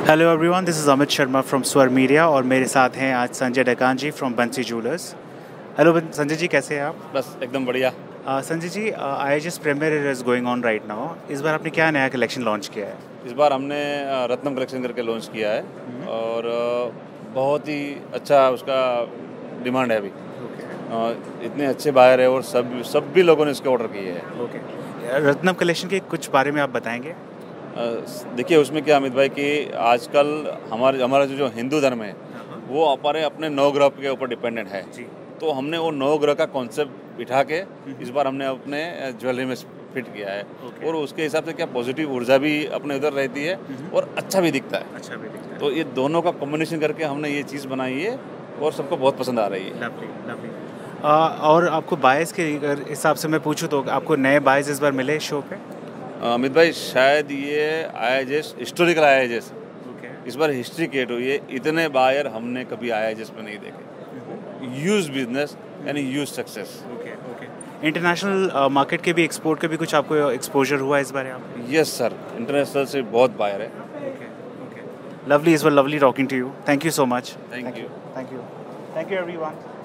Hello everyone, this is Amit Sharma from Swar media और मेरे साथ हैं आज Sanjay Dakan ji from Bansi jewellers. Hello Sanjay ji, कैसे हैं आप? बस एकदम बढ़िया। Sanjay ji, IIGS premiere is going on right now. इस बार आपने क्या नया कलेक्शन लॉन्च किया है? इस बार हमने रत्नम कलेक्शन करके लॉन्च किया है और बहुत ही अच्छा उसका डिमांड है अभी। इतने अच्छे बायर है और सब भी लोगों ने इसके ऑर्डर किए हैं। ओके, रत्नम कलेक्शन के कुछ बारे में आप बताएंगे? देखिए उसमें क्या अमित भाई कि आजकल हमारा जो हिंदू धर्म है वो अपने नवग्रह के ऊपर डिपेंडेंट है जी। तो हमने वो नवग्रह का कॉन्सेप्ट बिठा के इस बार हमने अपने ज्वेलरी में फिट किया है। और उसके हिसाब से क्या पॉजिटिव ऊर्जा भी अपने उधर रहती है और अच्छा भी दिखता है। तो ये दोनों का कॉम्बिनेशन करके हमने ये चीज़ बनाई है और सबको बहुत पसंद आ रही है। लवली। और आपको बायस के हिसाब से मैं पूछूं तो आपको नए बायस इस बार मिले शो पे? अमित भाई शायद ये IIGS हिस्टोरिकल IIGS इस बार हिस्ट्री क्रिएट हुई है। इतने बायर हमने कभी IIGS में नहीं देखे। यूज बिजनेस यानी यूज सक्सेस। इंटरनेशनल मार्केट के भी, एक्सपोर्ट के भी कुछ आपको एक्सपोजर हुआ इस बार यहाँ पे? यस सर, इंटरनेशनल से बहुत बायर है। Lovely, is lovely talking to you. Thank you so much. Thank you everyone.